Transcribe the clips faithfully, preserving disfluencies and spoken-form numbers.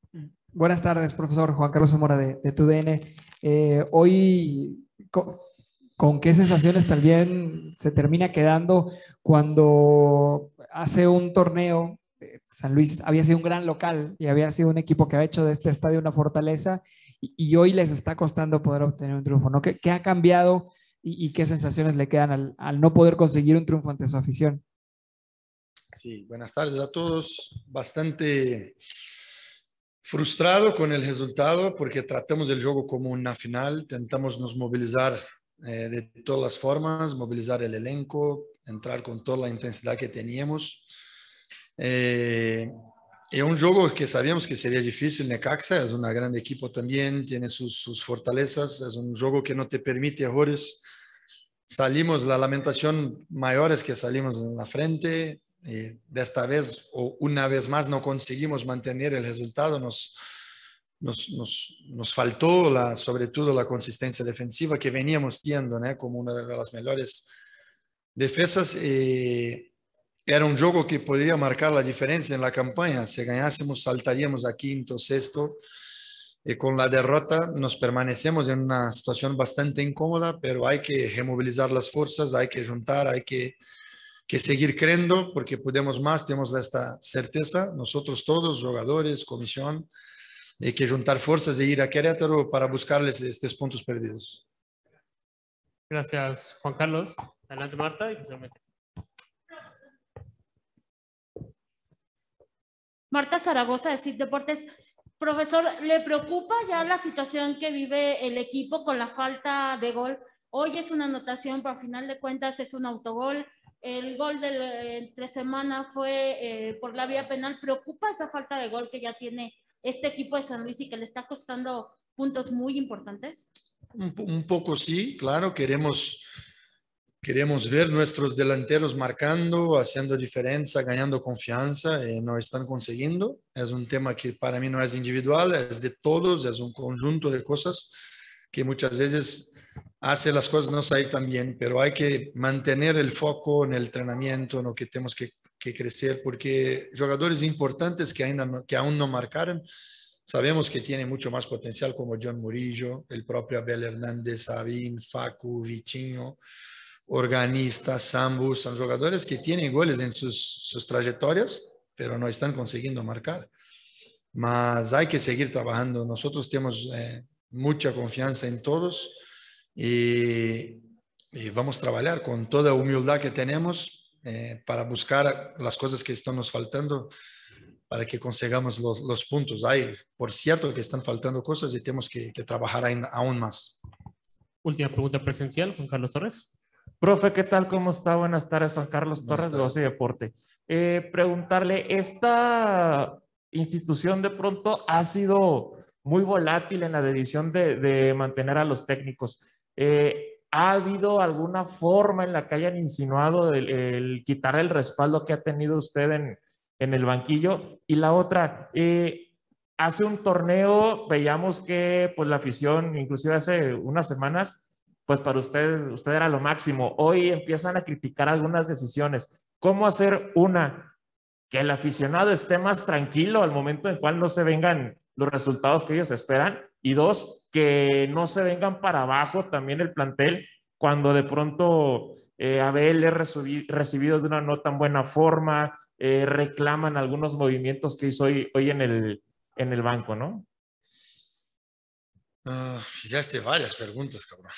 Buenas tardes, profesor Juan Carlos Zamora de, de T U D N. Eh, hoy, co- ¿con qué sensaciones también se termina quedando cuando hace un torneo? eh, San Luis había sido un gran local y había sido un equipo que ha hecho de este estadio una fortaleza y, y hoy les está costando poder obtener un triunfo, ¿no? ¿Qué, qué ha cambiado y, y qué sensaciones le quedan al, al no poder conseguir un triunfo ante su afición? Sí, buenas tardes a todos. Bastante frustrado con el resultado porque tratamos el juego como una final, intentamos nos movilizar eh, de todas las formas, movilizar el elenco, entrar con toda la intensidad que teníamos. Eh, es un juego que sabíamos que sería difícil. Necaxa es una gran equipo también, tiene sus, sus fortalezas, es un juego que no te permite errores. Salimos, la lamentación mayor es que salimos en la frente. Eh, de esta vez o una vez más no conseguimos mantener el resultado, nos, nos, nos, nos faltó la, sobre todo la consistencia defensiva que veníamos teniendo, ¿no? Como una de las mejores defensas. Eh, era un juego que podría marcar la diferencia en la campaña. Si ganásemos, saltaríamos a quinto, sexto. Y con la derrota nos permanecemos en una situación bastante incómoda, pero hay que removilizar las fuerzas, hay que juntar, hay que que seguir creyendo porque podemos más, tenemos esta certeza, nosotros todos, jugadores, comisión, hay que juntar fuerzas e ir a Querétaro para buscarles estos puntos perdidos. Gracias, Juan Carlos. Adelante, Marta. Y finalmente. Marta Zaragoza de C I T Deportes. Profesor, ¿le preocupa ya la situación que vive el equipo con la falta de gol? Hoy es una anotación, pero al final de cuentas es un autogol. El gol de entre semana fue eh, por la vía penal. ¿Preocupa esa falta de gol que ya tiene este equipo de San Luis y que le está costando puntos muy importantes? Un, un poco sí, claro, queremos, queremos ver nuestros delanteros marcando, haciendo diferencia, ganando confianza, y no están consiguiendo. Es un tema que para mí no es individual, es de todos, es un conjunto de cosas que muchas veces hace las cosas no salir tan bien, pero hay que mantener el foco en el entrenamiento, en lo que tenemos que, que crecer, porque jugadores importantes que, ainda no, que aún no marcaron, sabemos que tienen mucho más potencial, como John Murillo, el propio Abel Hernández, Sabín, Facu, Vichinho, Organista, Sambu, son jugadores que tienen goles en sus, sus trayectorias, pero no están consiguiendo marcar. Mas hay que seguir trabajando. Nosotros tenemos eh, mucha confianza en todos y, y vamos a trabajar con toda humildad que tenemos eh, para buscar las cosas que están nos faltando para que consigamos los, los puntos. Hay, por cierto, que están faltando cosas y tenemos que, que trabajar aún, aún más. Última pregunta presencial, Juan Carlos Torres. Profe, ¿qué tal? ¿Cómo está? Buenas tardes, Juan Carlos Torres, de Doce Deporte. Eh, preguntarle, esta institución de pronto ha sido muy volátil en la decisión de, de mantener a los técnicos. Eh, ¿Ha habido alguna forma en la que hayan insinuado el, el quitar el respaldo que ha tenido usted en, en el banquillo? Y la otra, eh, hace un torneo veíamos que pues, la afición, inclusive hace unas semanas, pues para usted, usted era lo máximo. Hoy empiezan a criticar algunas decisiones. ¿Cómo hacer una, que el aficionado esté más tranquilo al momento en cual no se vengan los resultados que ellos esperan? Y dos, que no se vengan para abajo también el plantel cuando de pronto eh, Abel es recibido de una no tan buena forma, eh, reclaman algunos movimientos que hizo hoy, hoy en, el, en el banco, ¿no? Uh, ya esté varias preguntas, cabrón.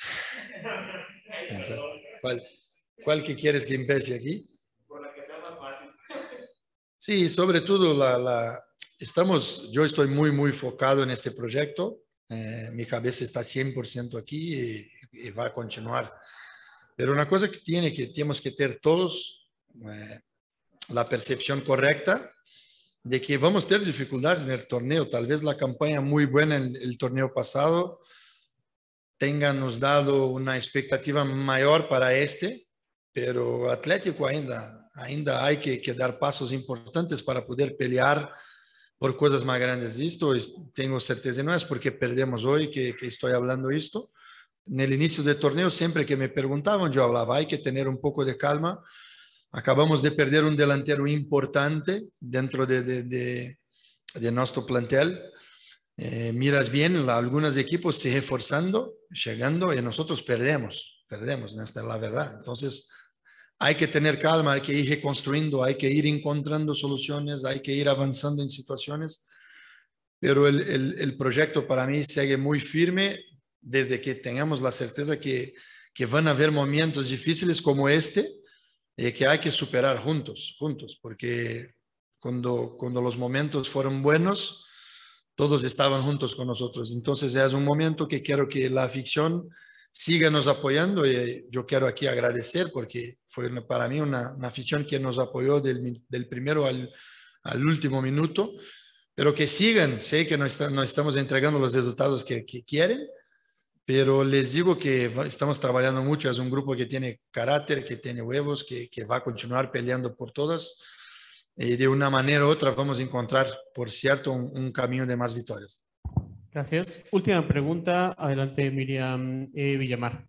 ¿Cuál, ¿Cuál que quieres que empiece aquí? Por la que sea más fácil. Sí, sobre todo la, la, estamos, yo estoy muy, muy enfocado en este proyecto. Eh, mi cabeza está cien por ciento aquí y, y va a continuar. Pero una cosa que, tiene que tenemos que tener todos, eh, la percepción correcta de que vamos a tener dificultades en el torneo. Tal vez la campaña muy buena en el torneo pasado tenga nos dado una expectativa mayor para este, pero Atlético ainda, ainda hay que, que dar pasos importantes para poder pelear por cosas más grandes. Esto tengo certeza, no es porque perdemos hoy que, que estoy hablando esto. En el inicio del torneo, siempre que me preguntaban, yo hablaba, hay que tener un poco de calma. Acabamos de perder un delantero importante dentro de, de, de, de nuestro plantel. Eh, miras bien, la, algunos equipos se reforzando, llegando y nosotros perdemos, perdemos, esta es la verdad. Entonces, hay que tener calma, hay que ir reconstruyendo, hay que ir encontrando soluciones, hay que ir avanzando en situaciones. Pero el, el, el proyecto para mí sigue muy firme desde que tengamos la certeza que, que van a haber momentos difíciles como este y que hay que superar juntos, juntos, porque cuando, cuando los momentos fueron buenos, todos estaban juntos con nosotros. Entonces es un momento que quiero que la afición siga nos apoyando y yo quiero aquí agradecer porque fue para mí una, una afición que nos apoyó del, del primero al, al último minuto, pero que sigan. Sé que no, está, no estamos entregando los resultados que, que quieren, pero les digo que estamos trabajando mucho. Es un grupo que tiene carácter, que tiene huevos, que, que va a continuar peleando por todas. Y de una manera u otra vamos a encontrar, por cierto, un, un camino de más victorias. Gracias. Última pregunta. Adelante, Miriam eh, Villamar.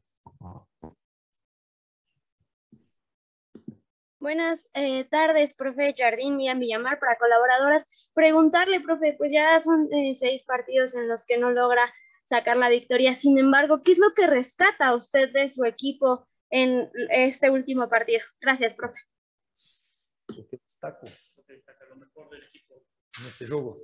Buenas eh, tardes, profe Jardín, Miriam Villamar, para colaboradoras. Preguntarle, profe, pues ya son eh, seis partidos en los que no logra sacar la victoria. Sin embargo, ¿qué es lo que rescata usted de su equipo en este último partido? Gracias, profe. Lo que destaco, lo que destaca lo mejor del equipo en este juego.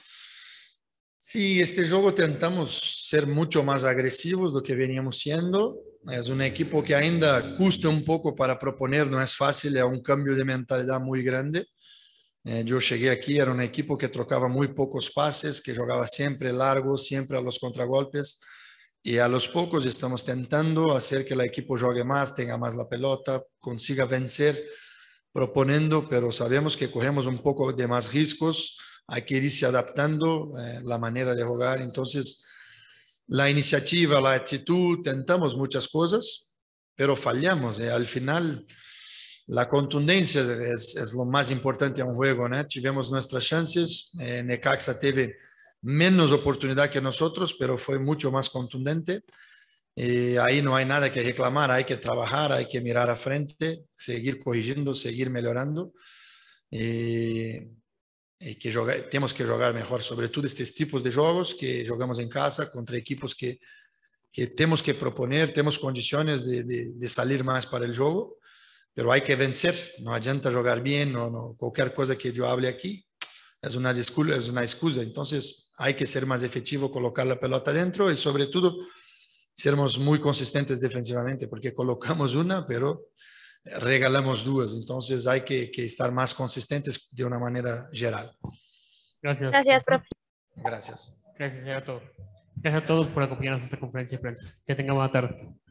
Sí, este juego tentamos ser mucho más agresivos de lo que veníamos siendo. Es un equipo que ainda cuesta un poco para proponer, no es fácil, es un cambio de mentalidad muy grande. Eh, yo llegué aquí, era un equipo que trocaba muy pocos pases, que jugaba siempre largo, siempre a los contragolpes. Y a los pocos estamos tentando hacer que el equipo juegue más, tenga más la pelota, consiga vencer, proponiendo, pero sabemos que cogemos un poco de más riesgos, hay que irse adaptando eh, la manera de jugar. Entonces, la iniciativa, la actitud, tentamos muchas cosas, pero fallamos. Eh. Al final, la contundencia es, es lo más importante en un juego, ¿no? Tivemos nuestras chances, eh, Necaxa teve menos oportunidad que nosotros, pero fue mucho más contundente. Eh, ahí no hay nada que reclamar, hay que trabajar, hay que mirar a frente, seguir corrigiendo, seguir mejorando. Eh, y que jogar, tenemos que jugar mejor, sobre todo estos tipos de juegos que jugamos en casa contra equipos que, que tenemos que proponer, tenemos condiciones de, de, de salir más para el juego, pero hay que vencer, no adianta jugar bien, no, no, cualquier cosa que yo hable aquí es una, excusa, es una excusa. Entonces hay que ser más efectivo, colocar la pelota dentro y sobre todo sermos muy consistentes defensivamente, porque colocamos una, pero regalamos dos. Entonces hay que, que estar más consistentes de una manera general. Gracias. Gracias, profe. Gracias. Gracias a todos. Gracias a todos por acompañarnos en esta conferencia de prensa. Que tengan buena tarde.